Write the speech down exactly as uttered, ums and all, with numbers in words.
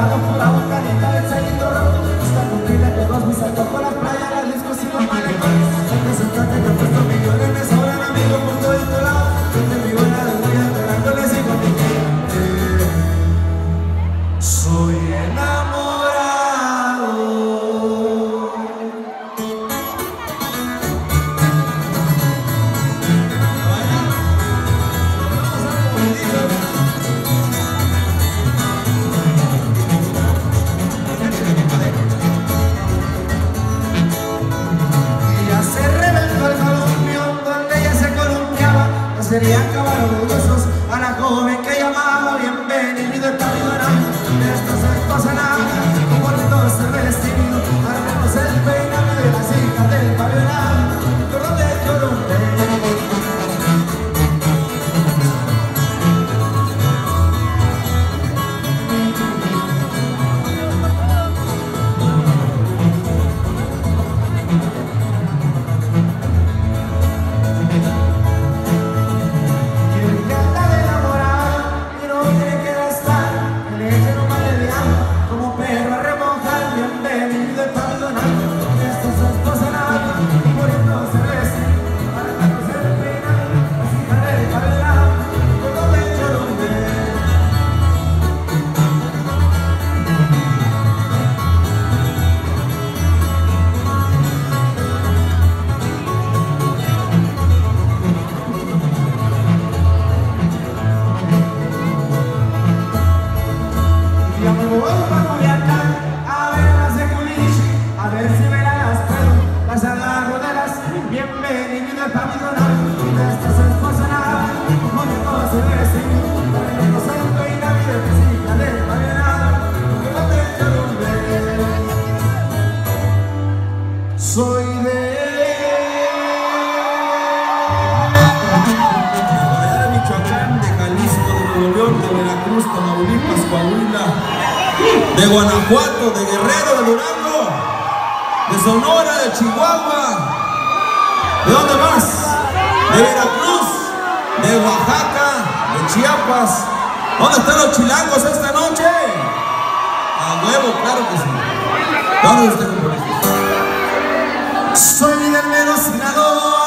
enamorado por la bocanita del ceguito rojo. Está cumplida que dos mis saltos por la playa, las discos y los malecones. Representante que ha puesto millones, me sobran amigos por todo el lado. Gente mi buena de voy esperándoles y con mi gente. Soy enamorado. Sería acabar orgullosos a la joven que llamaba bienvenido el pabellonado. De esto se pasa nada, como entonces vestido, armemos el peinado de las hijas del pabellonado, por donde yo lo soy de Michoacán, de Jalisco, de Nuevo León, de Veracruz, Tamaulipas, Coahuila, de Guanajuato, de Guerrero, de Durango, de Sonora, de Chihuahua. ¿De dónde más? De Veracruz, de Oaxaca, de Chiapas. ¿Dónde están los chilangos esta noche? A huevo, claro que sí. ¿Dónde está el compromiso? soy del mero Sinaloa.